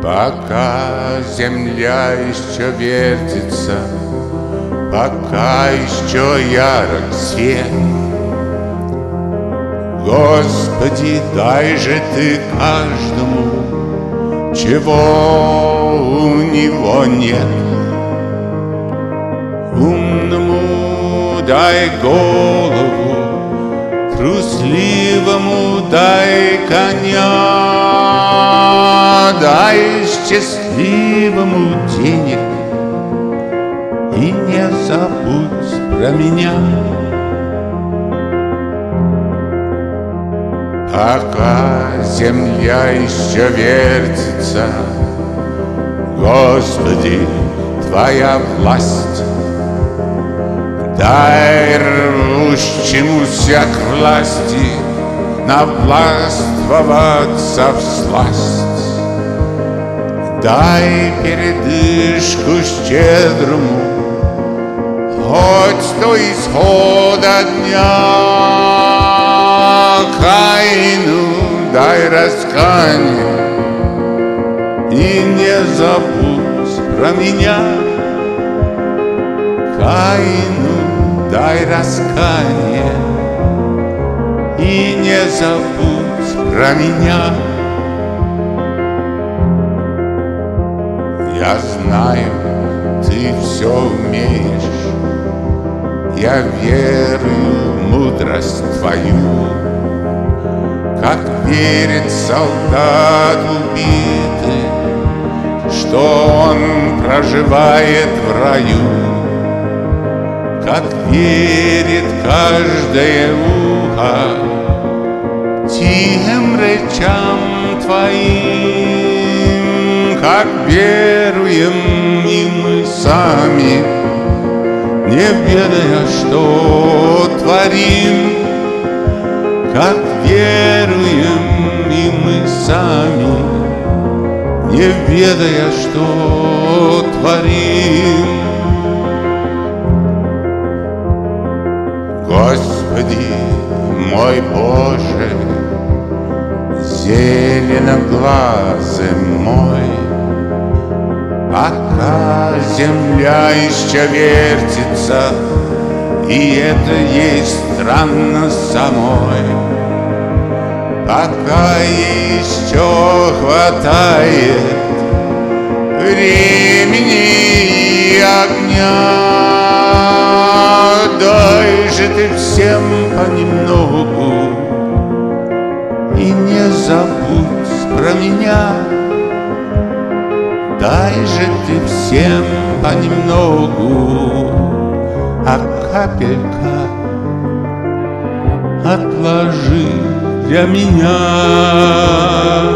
Пока земля еще вертится, пока еще ярок свет, Господи, дай же Ты каждому, чего у него нет. Умному дай голову, трусливому дай коня, дай счастливому денег и не забудь про меня. Пока земля еще вертится, Господи, Твоя власть, дай рвущемуся к власти навластвоваться всласть, дай передышку щедрому, хоть до исхода дня. Каину дай раскаяние и не забудь про меня. Каину дай раскаяние и не забудь про меня. Я знаю, Ты все умеешь, я верую в мудрость Твою. Как верит солдат убитый, что он проживает в раю, как верит каждое ухо тихим речам Твоим, как веруем и мы сами, не ведая, что творим. Как веруем и мы сами, не ведая, что творим. Господи, мой Боже, зеленоглазый мой, пока земля еще вертится, и это есть странно самой, пока еще хватает времени и огня, дай же Ты всем понемногу и не забудь про меня. Дай же Ты всем понемногу, а капелька отложи для меня.